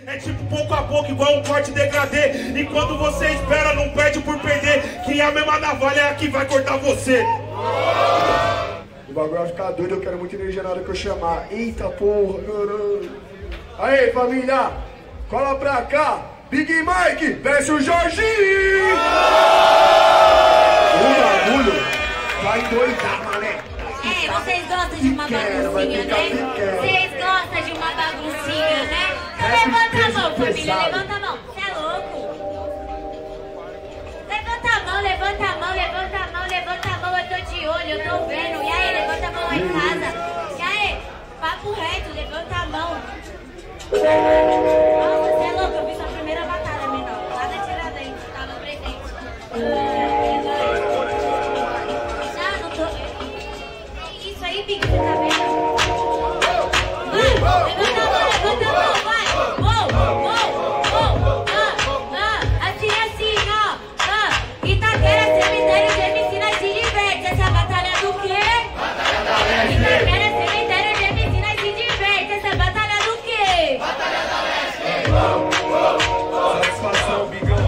É tipo pouco a pouco, igual um corte degradê. E quando você espera, não perde por perder. Quem é a mesma navalha é a que vai cortar você. O bagulho vai ficar doido, eu quero muita energia na hora que eu chamar. Eita porra, caralho. Aí família, cola pra cá. Big Mike versus Jorginho. O bagulho vai doidar, mané. É, vocês gostam de uma baguncinha, né? Vocês gostam de uma baguncinha, né? Então levanta a mão, família, levanta a mão. Você é louco? Levanta a mão, levanta a mão, levanta a mão, levanta a mão, eu tô de olho, eu tô vendo. E aí, levanta a mão lá em casa. E aí, papo reto, levanta a mão. Nossa, você é louco, eu vi sua primeira batalha, menor. Nada Tiradentes, tava presente. Não tô... Isso aí, Big, você tá vendo? Vai, levanta a mão, vai. Assim, ó. Itaquera, cemitério de MC, nós se diverte. Essa batalha do quê? Batalha da Leste. Itaquera, cemitério de MC, nós se diverte. Essa batalha do quê? Batalha da Leste. Satisfação, Bigão.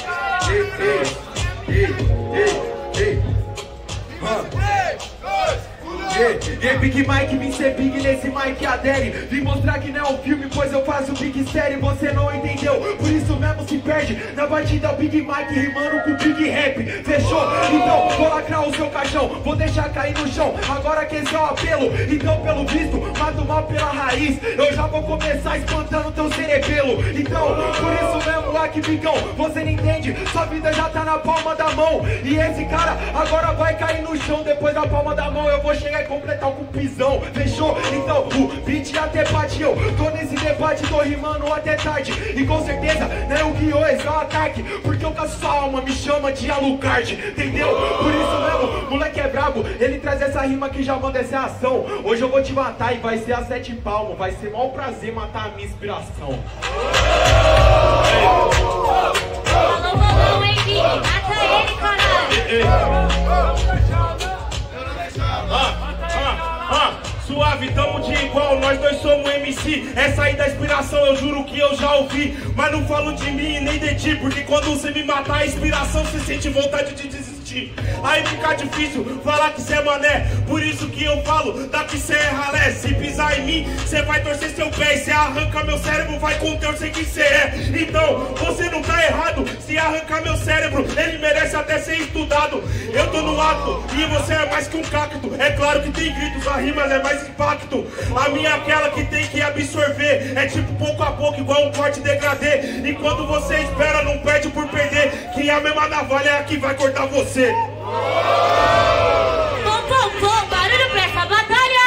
Big Mike, vim ser big nesse Mike adere. Vim mostrar que não é um filme, pois eu faço big série. Você não entendeu, por isso mesmo se perde. Na batida o Big Mike rimando com big rap. Fechou? Então vou lacrar o seu caixão, vou deixar cair no chão. Agora que esse é o apelo, então pelo visto mato mal pela raiz. Eu já vou começar espantando teu cerebelo. Então, por isso mesmo aqui, Bigão, você não entende, sua vida já tá na palma da mão. E esse cara agora vai cair no chão. Depois da palma da mão eu vou chegar e completar com pisão, fechou? Então o beat até bate, eu tô nesse debate, tô rimando até tarde. E com certeza não é o guiô, esse é o ataque, porque eu caço sua alma, me chama de Alucard, entendeu? Por isso mesmo, moleque é brabo, ele traz essa rima que já manda essa ação. Hoje eu vou te matar e vai ser a 7 palmos, vai ser maior prazer matar a minha inspiração. Falou, hein, Big? Mata ele, caralho. Suave, tamo de igual, nós dois somos MC. Essa aí da inspiração eu juro que eu já ouvi. Mas não falo de mim nem de ti, porque quando você me matar a inspiração, você sente vontade de desistir. Aí fica difícil falar que cê é mané. Por isso que eu falo, daqui cê é ralé. Se pisar em mim, cê vai torcer seu pé. E cê arranca meu cérebro, vai conter, eu sei quem cê é. Então, você não tá errado. Se arrancar meu cérebro, ele merece até ser estudado. Eu tô no ato, e você é mais que um cacto. É claro que tem gritos, a rima é mais impacto. A minha é aquela que tem que absorver. É tipo pouco a pouco, igual um corte degradê. E quando você espera, não perde por perder. Quem é a mesma navalha é a que vai cortar você. Barulho pra essa batalha!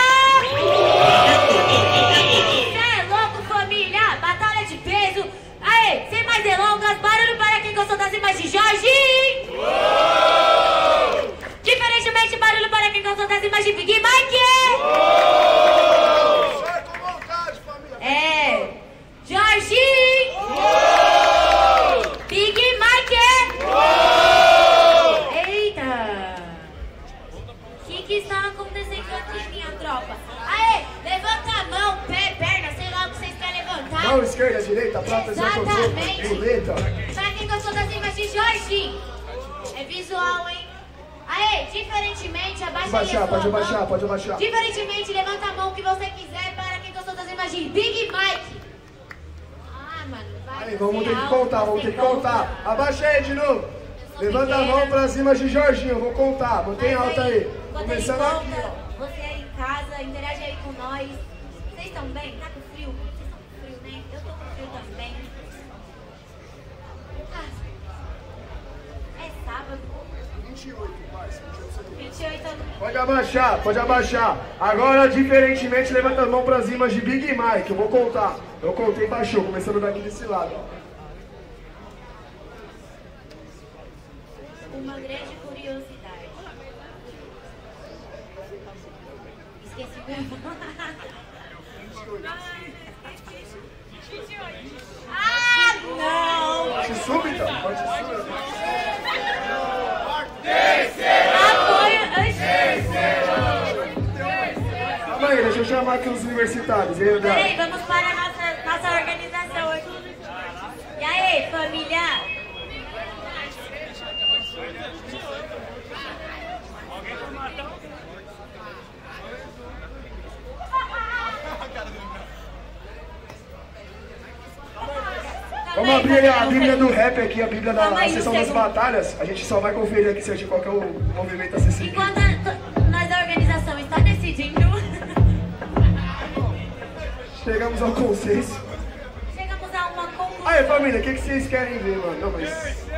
Cê é louco, família! Batalha de peso! Aê, sem mais delongas, barulho para quem gostou das imagens de Jorge! Diferentemente, barulho para quem gostou das imagens de Big Mike! Sai com vontade, família. É! Jorge! Big Mike! Eita! O que está acontecendo aqui, minha tropa? Aê! Levanta a mão, pé, perna, sei lá o que vocês querem levantar. Mão esquerda, direita, prata, exatamente. Violeta. Pra quem gostou das imagens de Jorginho, é visual, hein? Aê, diferentemente, abaixa aí a sua Pode mão. abaixar, pode abaixar. Diferentemente, levanta a mão que você quiser para quem gostou das imagens de Big Mike. Ah, mano, vai. Aí, vamos ter que contar, vamos ter que contar. Abaixa aí de novo. Levanta a mão pra cima de Jorginho, eu vou contar. Mantém alta aí. Começando aqui, ó. Você aí em casa, interage aí com nós. Vocês estão bem? Tá com frio? Vocês estão com frio, né? Eu tô com frio também. É sábado. 28, mais. 28 anos. Pode abaixar. Agora, diferentemente, levanta a mão pra cima de Big Mike. Eu vou contar. Eu contei e baixou, começando daqui desse lado, ó. Uma grande curiosidade. Esqueci o que eu ia falar. Ah, não! Pode subir, então. Pode subir. Apoio. Calma aí, deixa eu chamar aqui os universitários. E aí, Peraí, vamos para a nossa organização aqui. Vamos abrir a Bíblia do rap aqui, a Bíblia da sessão das batalhas. A gente só vai conferir aqui se qual que é o movimento a ser seguido. Enquanto nós da organização está decidindo... Chegamos ao consenso. Chegamos a uma conclusão. Aí, família, o que vocês querem ver, mano? Não, mas...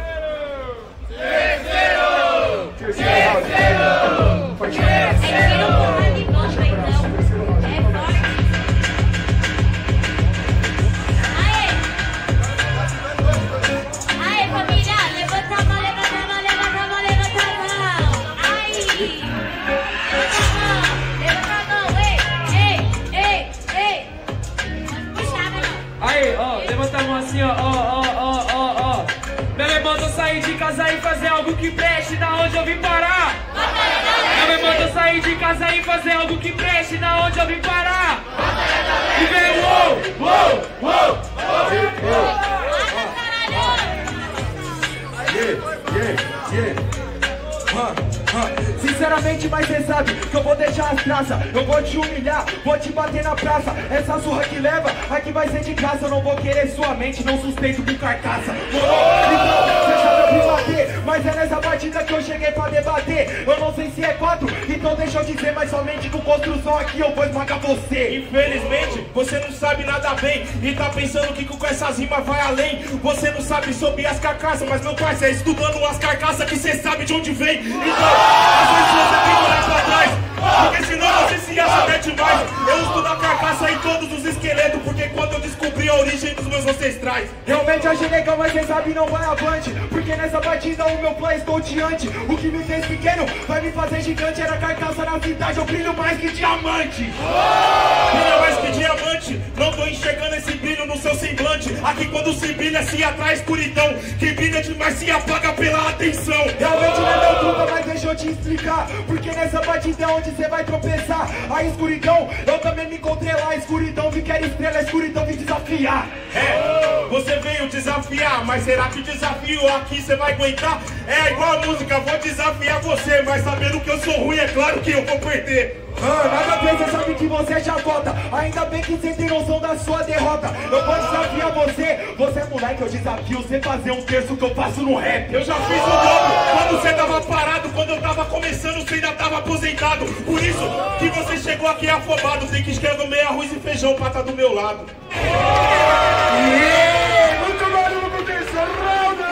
Terceiro! Forte abraço. É que não porra de bomba, então. É forte. Aê, família, levanta a mão, levanta a mão, levanta a mão, levanta a mão. Aí, levanta a mão, ei. Puxa, meu. Aí, ó, levanta a mão assim, ó. Meu irmão, eu saí de casa e fazer algo que preste, da onde eu vim parar. Meu irmão, eu saí de casa e fazer algo que preste, da onde eu vim parar. E vem uou. Sinceramente, mas cê sabe que eu vou deixar as traças. Eu vou te humilhar, vou te bater na praça. Essa surra que leva, aqui vai ser de casa. Eu não vou querer sua mente, não suspeito com carcaça. Então, cê sabe eu vim bater, mas é nessa batida que eu cheguei pra debater. Eu não sei se é 4, então deixa eu dizer, mas somente com construção aqui eu vou esmagar você. Infelizmente, você não sabe nada bem e tá pensando que com essas rimas vai além. Você não sabe sobre as carcaças, mas meu parceiro é estudando as carcaças que cê sabe de onde vem. Então, às vezes você tem que olhar pra trás, porque senão você se acha demais. Eu estudo a carcaça em todos os esqueletos, porque quando eu descobri a origem dos meus ancestrais. Realmente achei legal, mas quem sabe não vai avante. Porque nessa batida o meu plano estou diante. O que me fez pequeno vai me fazer gigante. Era carcaça na cidade, eu brilho mais que diamante. Brilha mais que diamante, não tô enxergando esse brilho no seu semblante. Aqui quando se brilha se atrai escuridão. Quem brilha demais se apaga pela atenção. Realmente não é meu truque, mas deixa eu te explicar. Porque nessa batida é onde você vai tropeçar. A escuridão, eu também me encontrei lá. A escuridão vi que era estrela, a escuridão vim desafiar. É, você veio desafiar, mas será que o desafio aqui você vai aguentar? É igual a música, vou desafiar você, mas sabendo que eu sou ruim, é claro que eu vou perder. Nada bem, você sabe que você é chacota. Ainda bem que você tem noção da sua derrota. Eu vou desafiar você. Você é moleque, eu desafio você fazer um terço que eu faço no rap. Eu já fiz o dobro quando você tava parado. Quando eu tava começando, você ainda tava aposentado. Por isso que você chegou aqui afobado. Tem que escrever meio arroz e feijão pra tá do meu lado. Muito barulho pro terceiro round!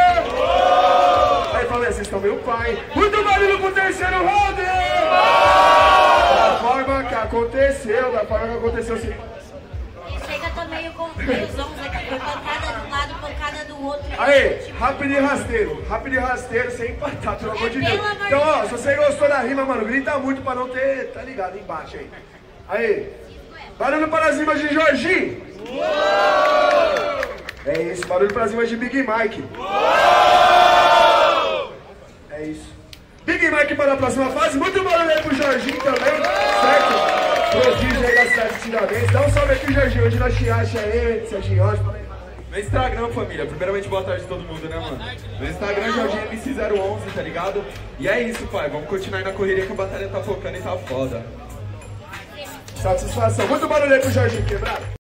Aí, falei, vocês estão meio pai. Muito barulho pro terceiro round! Da forma que aconteceu, sim. E chega também o confusão, foi pancada de um lado, pancada do outro. Aí, rápido e rasteiro, sem empatar, pelo amor de Deus. Então, ó, se você gostou da rima, mano, grita muito pra não ter, tá ligado, embaixo aí. Aí, barulho para as rimas de Jorginho. É isso, barulho para as rimas de Big Mike. É isso. Big Mike para a próxima fase, muito barulho aí pro Jorginho também, certo? Prodígio aí da cidade de Tiradentes. Dá um salve aqui, Jorginho, hoje nós te acha aí, Serginho Rocha. No Instagram, família, primeiramente boa tarde a todo mundo, né, mano? No Instagram, Jorginho MC011, tá ligado? E é isso, pai, vamos continuar aí na correria que a batalha tá focando e tá foda. Satisfação, muito barulho aí pro Jorginho quebrado.